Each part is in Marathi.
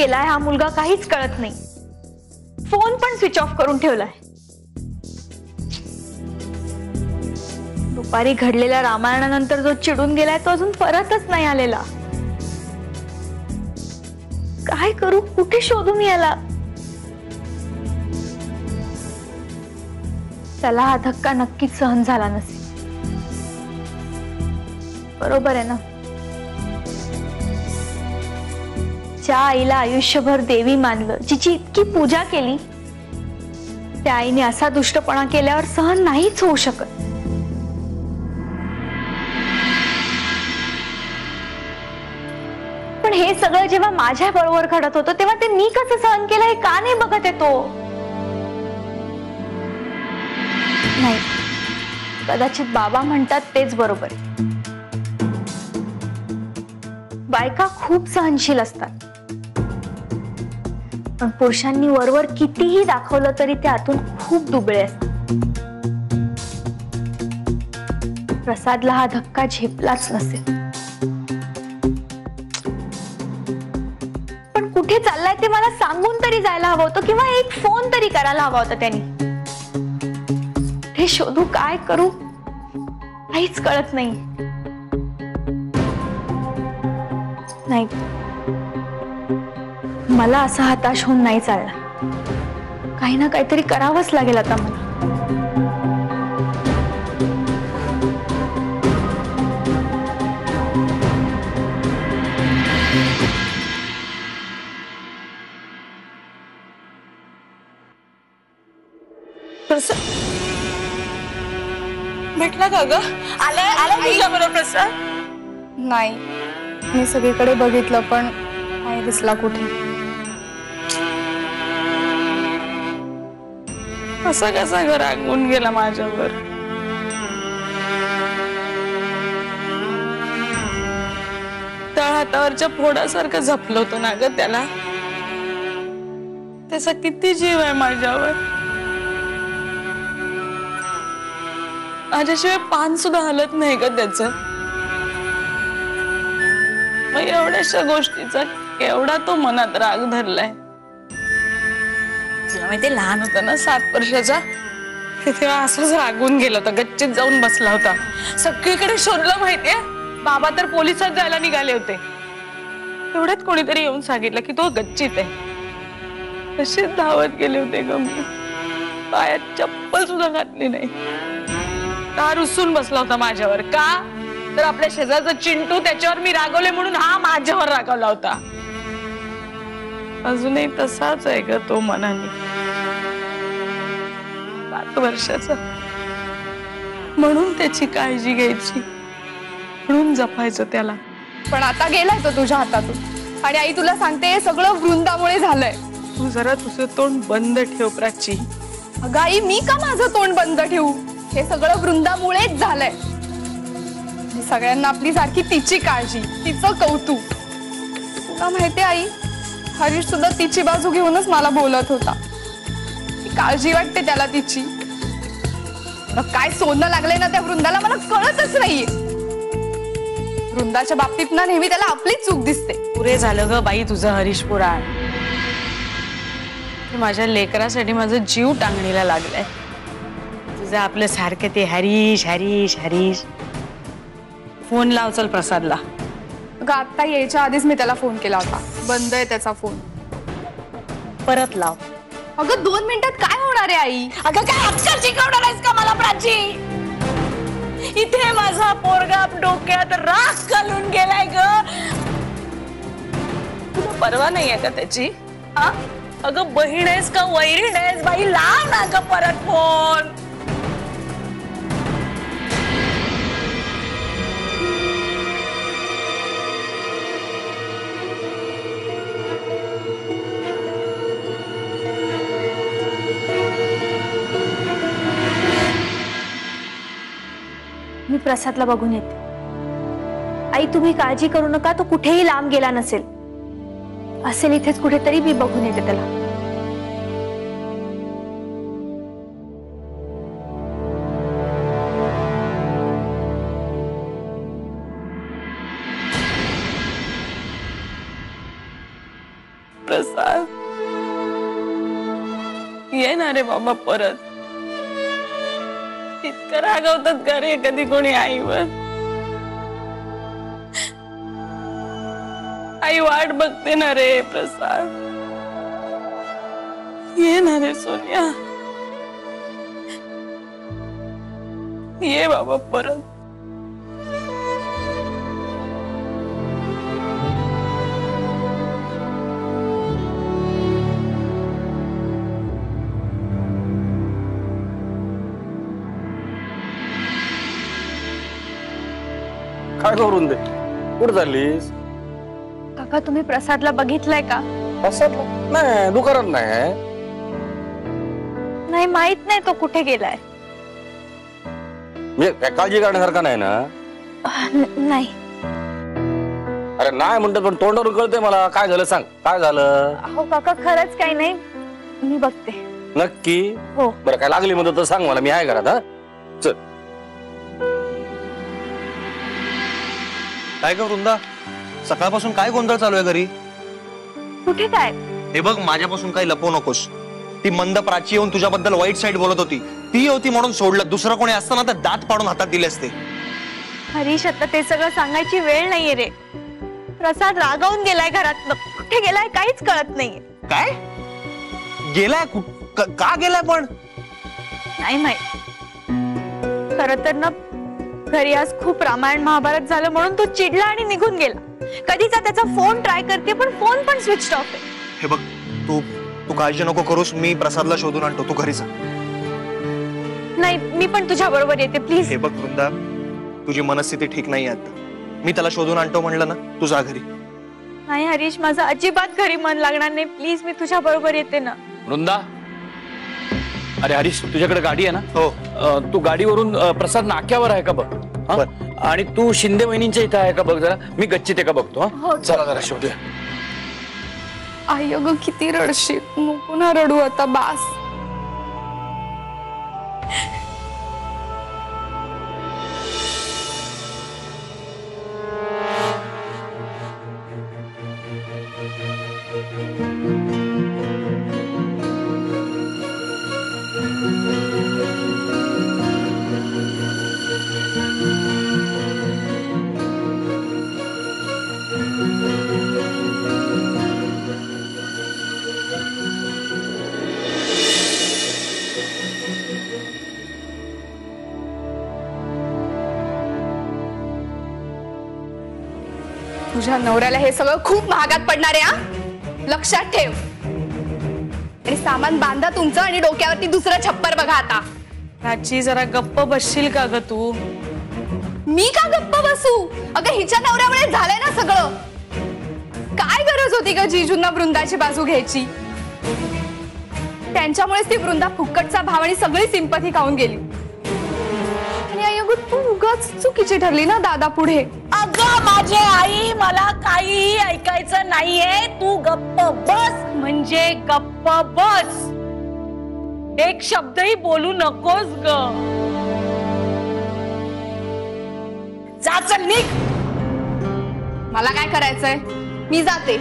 गेलाय हा मुलगा काहीच कळत नाही. फोन पण स्विच ऑफ करून ठेवलाय. दुपारी घडलेल्या रामायणानंतर जो चिडून गेलाय तो अजून परतच नाही आलेला. काय करू, कुठे शोधून याला? त्याला हा धक्का नक्कीच सहन झाला नसेल. बरोबर आहे ना? ज्या आईला आयुष्यभर देवी मानलं, जिची इतकी पूजा केली, त्या आईने असा दुष्टपणा केल्यावर सहन नाहीच होऊ शकत. पण हे सगळं जेव्हा माझ्या बरोबर घडत होतं तेव्हा ते मी कसं सहन केलं हे का नाही बघत येतो? नाही, कदाचित बाबा म्हणतात तेच बरोबर. बायका खूप सहनशील असतात, पण पुरुषांनी वरवर कितीही दाखवलं तरी ते आतून खूप दुबळे असतात. प्रसादला हा धक्का झेपलाच नसेल. पण कुठे चाललाय ते मला सांगून तरी जायला हवं होतं, किंवा एक फोन तरी करायला हवा होता त्यांनी. हे शोधू, काय करू, काहीच कळत नाही. नाही, मला असा हताश होऊन नाही चालला. काही ना काहीतरी करावंच लागेल आता मला. भेटला का ग? आलाय तुझ्या बरोबर प्रसाद? नाही, मी सगळीकडे बघितलं पण नाही दिसला कुठे. असा कसा घर रागवून गेला माझ्यावर? तळ हातावरच्या फोडासारखं झपलं होतं ना ग त्याला. त्याचा किती जीव आहे माझ्यावर. माझ्याशिवाय पान सुद्धा हलत नाही ग त्याचं. मग एवढ्याशा गोष्टीचा केवढा तो मनात राग धरलाय. तुला माहिती, लहान होता ना 7 वर्षाचा, तेव्हा असंच रागून गेला होता. गच्चीत जाऊन बसला होता. सगळीकडे शोधलं माहितीये. बाबा तर पोलिसात जायला निघाले होते. तेवढ्यात कोणीतरी येऊन सांगितलं की तो गच्चीत आहे. तशीच धावत गेले होते ग मी. पायात चप्पल सुद्धा घातली नाही. का रुसून बसला होता माझ्यावर? का तर आपल्या शेजारचा चिंटू, त्याच्यावर मी रागवले म्हणून हा माझ्यावर रागवला होता. अजूनही तसाच आहे ग तो मनाने. 7 वर्षाचा. म्हणून त्याची काळजी घ्यायची, म्हणून जपायचं त्याला. पण आता गेलाय तो तुझ्या हातातून. आणि आई तुला सांगते, हे सगळं वृंदामुळे झालंय. तू जरा तुझं तोंड बंद ठेव प्राची. अगं आई, मी का माझं तोंड बंद ठेवू? हे सगळं वृंदामुळेच झालंय. सगळ्यांना आपली सारखी तिची काळजी, तिचं कौतुक. तुला माहितीये आई, हरीश सुद्धा तिची बाजू घेऊनच मला बोलत होता. काळजी वाटते त्याला तिची. काय सोनं लागलंय ना त्या वृंदाला, मला कळतच नाहीये. वृंदाच्या बाबतीत ना नेहमी त्याला आपलीच चूक दिसते. पुरे झालं ग बाई तुझं हरीश पुराण. माझ्या लेकरासाठी माझा जीव टांगणीला लागलाय. तुझं आपलं सारखं ते हरीश हरीश हरीश. फोन लाव चल प्रसादला. अगं आता यायच्या आधीच मी त्याला फोन केला होता. बंद आहे त्याचा फोन. परत लाव. अगं 2 मिनिटात काय होणार आहे आई? अगं काय अक्षर शिकवणार आहेस का मला प्राची? इथे माझा पोरगा डोक्यात राख घालून गेलाय ग. तुला परवा नाही आहे का त्याची? हा, अगं बहीण आहेस का वैरीण आहेस बाई? लाव ना ग परत फोन. मी प्रसादला बघून येते. आई तुम्ही काळजी करू नका, तो कुठेही लांब गेला नसेल. असेल इथेच कुठेतरी, मी बघून येते त्याला. ना रे बाबा परत. इतकं रागवतात का रे कधी कोणी आईवर. आई वाट बघते ना रे प्रसाद. ये ना रे सोनिया, ये बाबा परत. काय करून दे, कुठं चाललीस? काका तुम्ही प्रसादला बघितलंय का? नाही, दुकानात नाही. नाही माहित नाही तो कुठे गेलाय. म्हणजे काय काळजी करण्यासारखं नाही ना? नाही. अरे नाही म्हणतात पण तोंडावरून कळतंय मला. काय झालं सांग, काय झालं? हो काका खरंच काही नाही, मी बघते. नक्की? हो. बरं काय लागली मदत तर सांग मला, मी आहे घरात. हा चल. काय का वृंदा, सकाळपासून काय गोंधळ चालू आहे घरी? कुठे काय? हे बघ, माझ्यापासून काही लपवू नकोस. ती मंद प्राची येऊन तुझ्याबद्दल वाईट साईड बोलत होती. ती होती म्हणून सोडलं. दुसरं कोणी असतं ना तर दात पाडून हातात दिले असते. हरीश आता ते सगळं सांगायची वेळ नाहीये रे. प्रसाद रागावून गेलाय घरात. कुठे गेलाय काहीच कळत नाहीये. काय गेलाय? का गेलाय पण? नाही माहित. खरं तर ना घरी आज खूप रामायण महाभारत झालं म्हणून तो चिडला आणि निघून गेला. कधीचा त्याचा फोन ट्राय करते पण फोन पण स्विच ऑफ आहे. हे बघ, तू काळजी नको करूस. मी प्रसादला शोधून आणतो, तू घरी जा. नाही मी पण तुझ्या बरोबर येते प्लीज. हे बघ वृंदा, तुझी मनस्थिती ठीक नाही आता. मी त्याला शोधून आणतो म्हणलं ना, तू जा घरी. नाही हरीश, माझं अजिबात घरी मन लागणार नाही. प्लीज मी तुझ्या बरोबर येते ना. वृंदा, अरे हरीश तुझ्याकडे गाडी आहे ना? हो. तू गाडीवरून प्रसाद नाक्यावर आहे का बघ. हा? आणि तू शिंदे वहिनींच्या इथे आहे का बघ जरा. मी गच्चीत आहे का बघतो. हो. चला जरा शोधूया. आई अगं किती रडशील, नको ना रडू आता, बास. तुझ्या नवऱ्याला हे सगळं खूप महागात पडणार आहे. हा लक्षात ठेव. आणि सामान बांधा तुमचं आणि डोक्यावरती दुसरं छप्पर बघा आता. प्राची जरा गप्प बसशील का ग तू? मी का गप्प बसू? अगं हिच्या नवऱ्यामुळे झालंय ना सगळं. काय गरज होती का जिजूंना वृंदाची बाजू घ्यायची? त्यांच्यामुळेच ती वृंदा फुक्कटचा भाव आणि सगळी सिंपथी खाऊन गेली. आणि आई अगं तू उगाच चुकीची ठरली ना दादा पुढे. अगं माझे आई, मला काहीही ऐकायचं नाहीये. तू गप्प बस म्हणजे गप्प बस. एक शब्दही बोलू नकोस ग. जा चल निघ. मला काय करायचंय, मी जाते.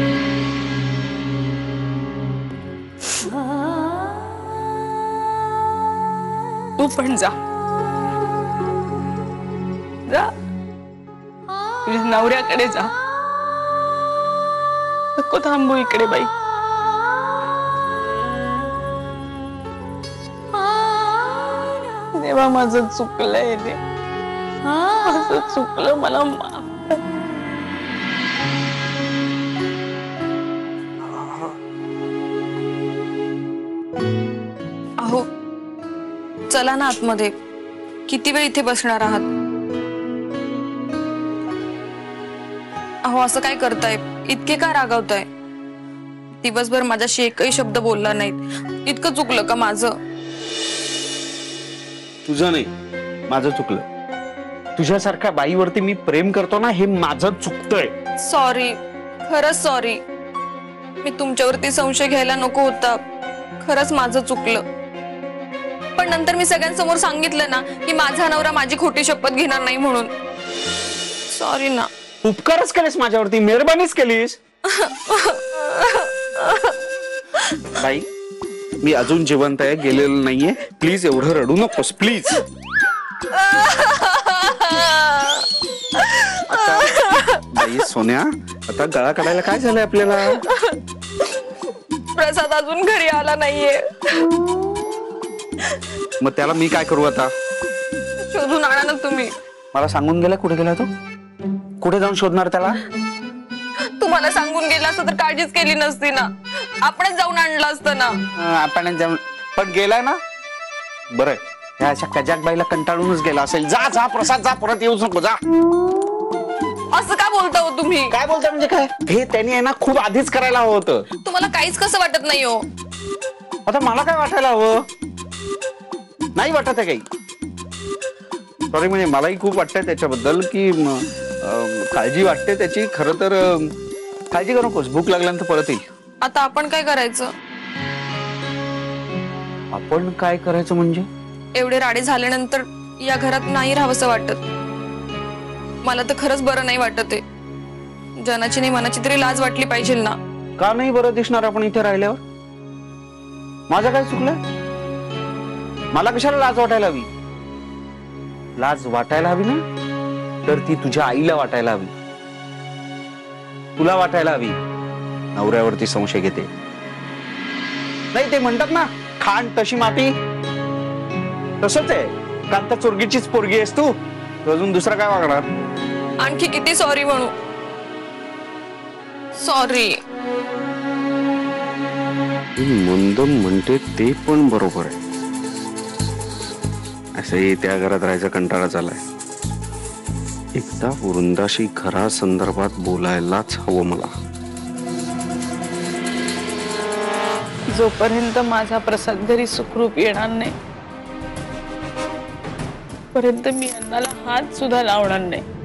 तू पण जा. जा तुझ्या नवऱ्याकडे जा. नको थांबू इकडे बाई. देवा माझं चुकलंय रे. माझं चुकलं, मला माफ कर. अहो चला ना आतमध्ये. किती वेळ इथे बसणार आहात? अहो असं काय करताय? इतके का रागावताय? दिवसभर माझ्याशी एकही शब्द बोलला नाहीत. इतकं चुकलं का माझं? तुझं नाही, माझं चुकलं. तुझ्यासारख्या बाईवरती मी प्रेम करतो ना, हे माझं चुकतंय. सॉरी, खरंच सॉरी. मी तुमच्यावरती संशय घ्यायला नको होता. खरंच माझं चुकलं. पण नंतर मी सगळ्यांसमोर सांगितलं ना की माझा नवरा माझी खोटी शपथ घेणार नाही म्हणून. सॉरी ना. उपकारच केलेस माझ्यावरती, मेहरबानीच केलीस. बाई मी अजून जिवंत आहे, गेलेलं नाहीये. प्लीज एवढं रडू नकोस प्लीज. बाई सोन्या, आता गळा काढायला काय झालंय आपल्याला? प्रसाद अजून घरी आला नाहीये. मग त्याला मी काय करू आता? शोधून आणा ना तुम्ही. मला सांगून गेला कुठे गेला तो? कुठे जाऊन शोधणार त्याला? तुम्हाला सांगून गेला असतं तर काळजीच केली नसती ना. आपणच जाऊन आणलं असतं ना. आपण जाऊन पण गेलाय ना. बरं, ह्या अशा कजाकबाईला कंटाळूनच गेला असेल. जा जा प्रसाद जा, परत येऊच नको, जा. असं का बोलता हो तुम्ही? काय बोलता म्हणजे काय? हे त्यांनी आहे ना खूप आधीच करायला हवं होतं. तुम्हाला काहीच कसं वाटत नाही हो? आता मला काय वाटायला हवं? नाही वाटत आहे काही. सॉरी, म्हणजे मलाही खूप वाटतंय त्याच्याबद्दल की काळजी वाटते त्याची. खरं तर काळजी करू नकोस, भूक लागल्यानंतर परत येईल. आता आपण काय करायचं? आपण काय करायचं म्हणजे? एवढे राडे झाल्यानंतर या घरात नाही राहावंसं वाटत. मला तर खरंच बरं नाही वाटत आहे. जनाची नाही मनाची तरी लाज वाटली पाहिजे ना. का नाही बरं दिसणार आपण इथे राहिल्यावर? माझं काय चुकलं? मला कशाला लाज वाटायला हवी? लाज वाटायला हवी ना, तर ती तुझ्या आईला वाटायला हवी, तुला वाटायला हवी. नवऱ्यावरती संशय घेते. नाही, ते म्हणतात ना, खाण तशी माती. तसंच आहे. कांता चोरगीचीच पोरगी आहेस तू. अजून दुसरा काय वागणार? आणखी किती सॉरी म्हणू? सॉरी. मंद म्हणते ते पण बरोबर आहे. असंही त्या घरात राहायचा कंटाळा झालाय. एकदा वृंदाशी घरासंदर्भात बोलायलाच हवं मला. जोपर्यंत माझा प्रसाद घरी सुखरूप येणार नाही, पर्यंत मी अन्नाला हात सुद्धा लावणार नाही.